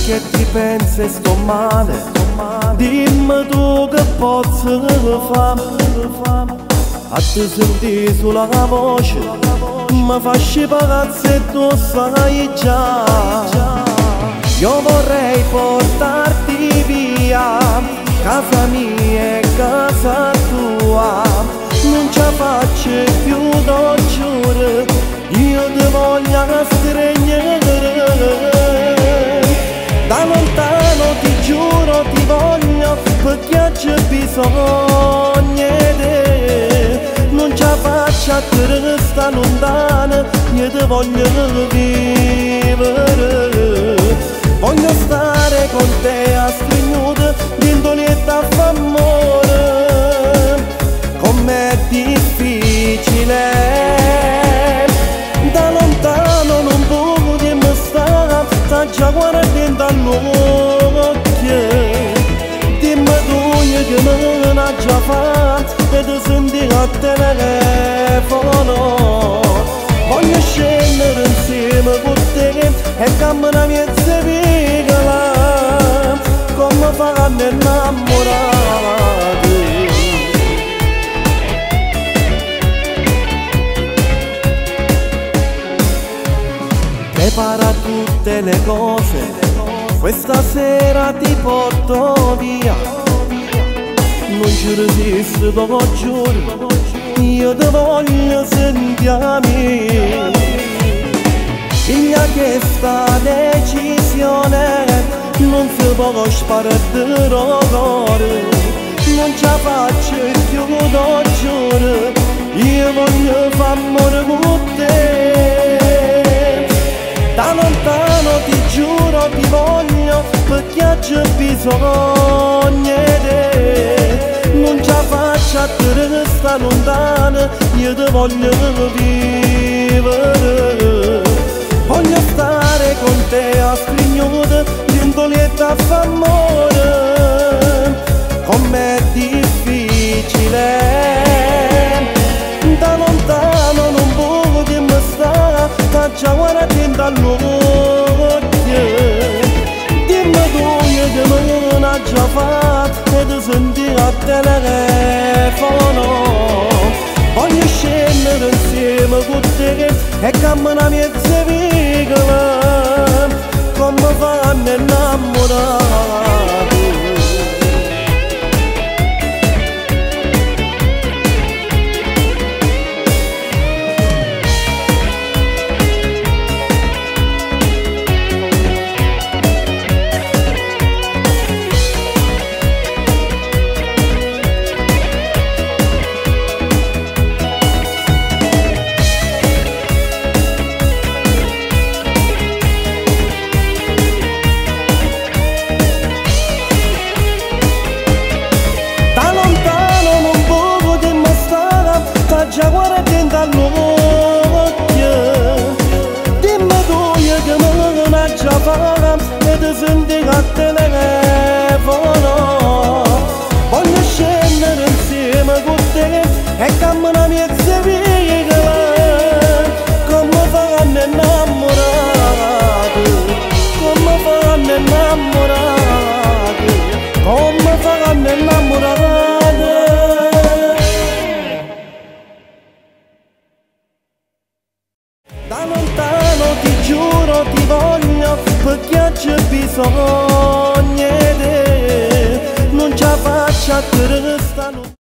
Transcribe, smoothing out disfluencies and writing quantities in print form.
che ti pensi e sto male, dimmi tu che posso fare. A te senti sulla voce, mi fasci pagare e tu sai già. Io vorrei portarti via, casa mia e casa tua. Non ce la faccio più, lo giuro, io ti voglio stringere. Da lontano ti giuro ti voglio, perché c'è bisogno di te. Non ce la faccio a te restare lontana, io ti voglio vivere. Voglio stare con te a stringere, dintonietta a fa amore. Com'è difficile, da lontano non può dirmi stare, sta già guardando all'occhio. Dimmi tu che me l'ha già fatto e ti senti a telefono. Voglio scendere insieme con te e camminare mezza piccola, come fanno innamorati. Prepara tutte le cose, questa sera ti porto via. Non ci resisto, te lo giuro, io ti voglio sentire. Figlia che sta decisione non si può sparare l'odore. Non ce la faccio più, lo giuro, io voglio far amore con te. Da lontano ti giuro ti voglio, perché c'è bisogno di te. Non ce la faccio a te restare lontana, io ti voglio vivere. Voglio stare con te a stringere, dintonietta a fa amore. Com'è difficile, da lontano non può dirmi stare, sta già guardando all'occhio. Dimmi tu che me l'ha già fatto e ti senti a telefono. Voglio scendere insieme con te e camminare mezza piccola, come fanno innamorati. Già guardando all'occhio, dimmi tu che me l'ha già fatta e ti senti a telefono. Voglio scendere insieme con te e camminare mezza piccola, come fanno innamorati, come fanno innamorati, come fanno innamorati. Da lontano ti giuro ti voglio, perché c'è bisogno di te. Non ce la faccio a te restare.